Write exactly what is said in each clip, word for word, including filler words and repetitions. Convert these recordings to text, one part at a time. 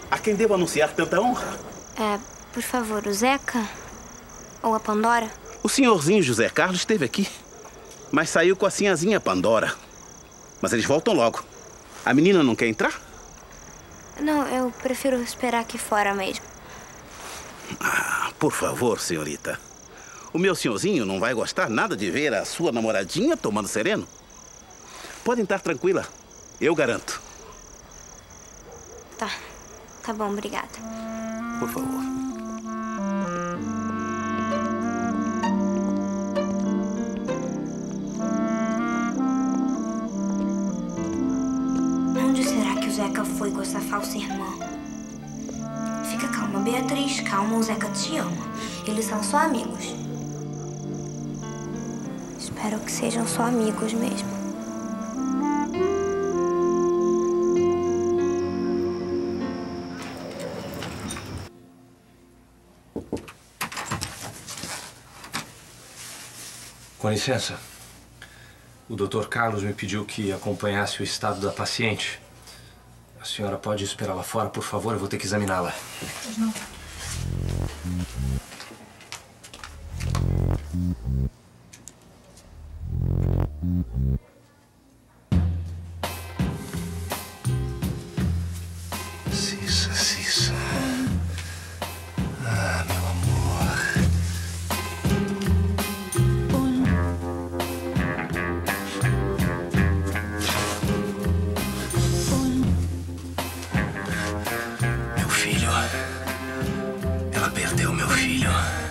A quem devo anunciar tanta honra? É, por favor, o Zeca? Ou a Pandora? O senhorzinho José Carlos esteve aqui, mas saiu com a sinhazinha Pandora. Mas eles voltam logo. A menina não quer entrar? Não, eu prefiro esperar aqui fora mesmo. Ah, por favor, senhorita. O meu senhorzinho não vai gostar nada de ver a sua namoradinha tomando sereno. Podem estar tranquila. Eu garanto. Tá. Tá bom, obrigada. Por favor. Onde será que o Zeca foi com essa falsa irmã? Fica calma, Beatriz. Calma, o Zeca te ama. Eles são só amigos. Espero que sejam só amigos mesmo. Com licença. O doutor Carlos me pediu que acompanhasse o estado da paciente. A senhora pode esperar lá fora, por favor? Eu vou ter que examiná-la. Pois não. Cissa, Cissa. Ah, meu amor. Meu filho. Ela perdeu meu filho.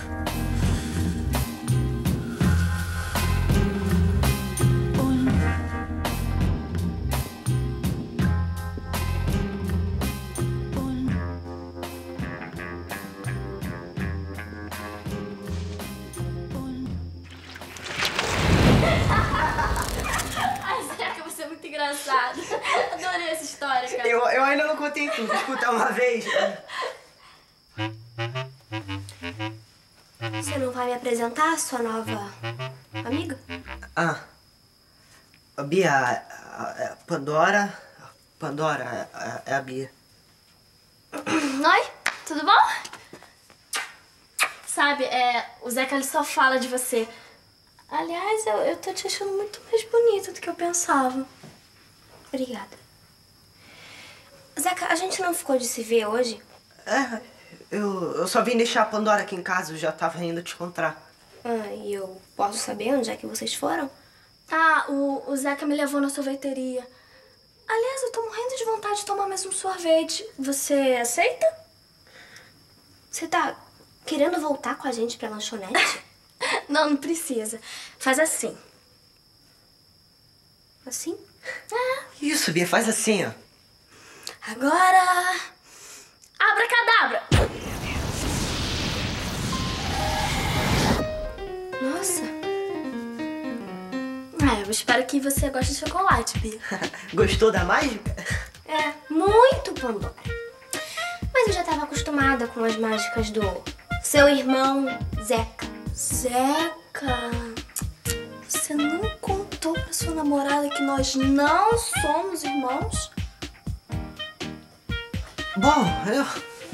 Engraçado. Adorei essa história, cara. Eu, eu ainda não contei tudo. Escuta uma vez. Você não vai me apresentar a sua nova amiga? Ah. A Bia, a, a Pandora. Pandora é a, a Bia. Oi, tudo bom? Sabe, é, o Zeca ele só fala de você. Aliás, eu, eu tô te achando muito mais bonita do que eu pensava. Obrigada. Zeca, a gente não ficou de se ver hoje? É, eu, eu só vim deixar a Pandora aqui em casa, eu já tava indo te encontrar. Ah, e eu posso saber onde é que vocês foram? Ah, o, o Zeca me levou na sorveteria. Aliás, eu tô morrendo de vontade de tomar mais um sorvete. Você aceita? Você tá querendo voltar com a gente pra lanchonete? Não, não precisa. Faz assim. Assim? É. Isso, Bia, faz assim, ó. Agora... Abracadabra! Nossa. É, eu espero que você goste de chocolate, Bia. Gostou da mágica? É, muito, Pandora. Mas eu já tava acostumada com as mágicas do seu irmão, Zeca. Zeca, você não contou pra sua namorada que nós não somos irmãos? Bom, eu...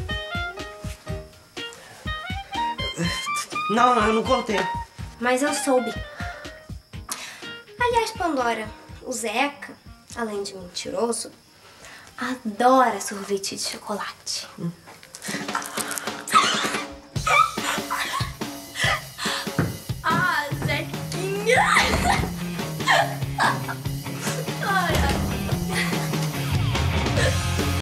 Não, eu não contei. Mas eu soube. Aliás, Pandora, o Zeca, além de mentiroso, adora sorvete de chocolate. Hum.